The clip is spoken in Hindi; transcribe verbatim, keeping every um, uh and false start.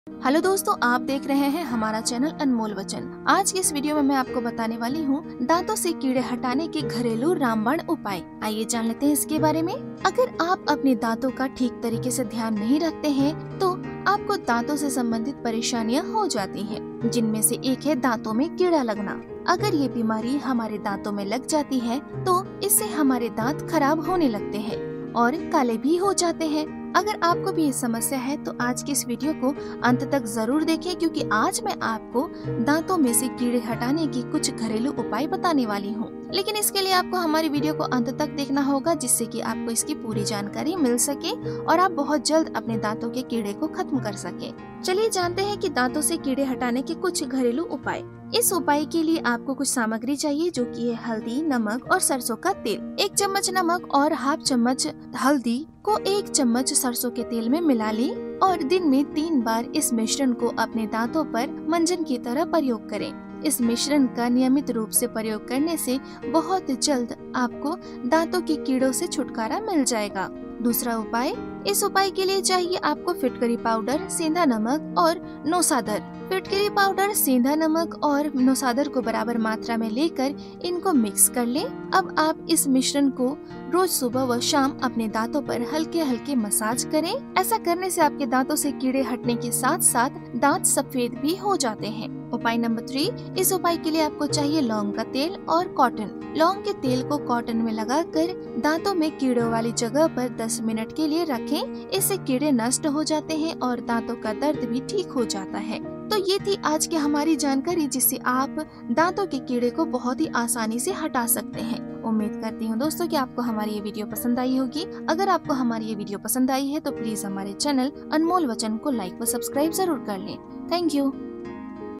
हेलो दोस्तों, आप देख रहे हैं हमारा चैनल अनमोल वचन। आज की इस वीडियो में मैं आपको बताने वाली हूँ दांतों से कीड़े हटाने के घरेलू रामबाण उपाय। आइए जान लेते हैं इसके बारे में। अगर आप अपने दांतों का ठीक तरीके से ध्यान नहीं रखते हैं तो आपको दांतों से संबंधित परेशानियाँ हो जाती हैं, जिनमें से एक है दांतों में कीड़ा लगना। अगर ये बीमारी हमारे दांतों में लग जाती है तो इससे हमारे दांत खराब होने लगते हैं और काले भी हो जाते हैं। अगर आपको भी ये समस्या है तो आज की इस वीडियो को अंत तक जरूर देखें, क्योंकि आज मैं आपको दांतों में से कीड़े हटाने की कुछ घरेलू उपाय बताने वाली हूँ। लेकिन इसके लिए आपको हमारी वीडियो को अंत तक देखना होगा, जिससे कि आपको इसकी पूरी जानकारी मिल सके और आप बहुत जल्द अपने दांतों के कीड़े को खत्म कर सके। चलिए जानते हैं कि दांतों से कीड़े हटाने के कुछ घरेलू उपाय। इस उपाय के लिए आपको कुछ सामग्री चाहिए, जो कि है हल्दी, नमक और सरसों का तेल। एक चम्मच नमक और हाफ चम्मच हल्दी को एक चम्मच सरसों के तेल में मिला लें और दिन में तीन बार इस मिश्रण को अपने दांतों पर मंजन की तरह प्रयोग करें। इस मिश्रण का नियमित रूप से प्रयोग करने से बहुत जल्द आपको दांतों के कीड़ों से छुटकारा मिल जाएगा। दूसरा उपाय, इस उपाय के लिए चाहिए आपको फिटकरी पाउडर, सेंधा नमक और नौसादर। फिटकरी पाउडर, सेंधा नमक और नौसादर को बराबर मात्रा में लेकर इनको मिक्स कर लें। अब आप इस मिश्रण को रोज सुबह व शाम अपने दांतों पर हल्के हल्के मसाज करें। ऐसा करने से आपके दांतों से कीड़े हटने के साथ साथ दांत सफेद भी हो जाते हैं। उपाय नंबर थ्री, इस उपाय के लिए आपको चाहिए लौंग का तेल और कॉटन। लौंग के तेल को कॉटन में लगाकर दांतों में कीड़ों वाली जगह पर दस मिनट के लिए रखें। इससे कीड़े नष्ट हो जाते हैं और दांतों का दर्द भी ठीक हो जाता है। तो ये थी आज की हमारी जानकारी, जिससे आप दांतों के कीड़े को बहुत ही आसानी से हटा सकते हैं। उम्मीद करती हूँ दोस्तों कि आपको हमारी ये वीडियो पसंद आई होगी। अगर आपको हमारी ये वीडियो पसंद आई है तो प्लीज हमारे चैनल अनमोल वचन को लाइक व सब्सक्राइब जरूर कर लें। Thank you.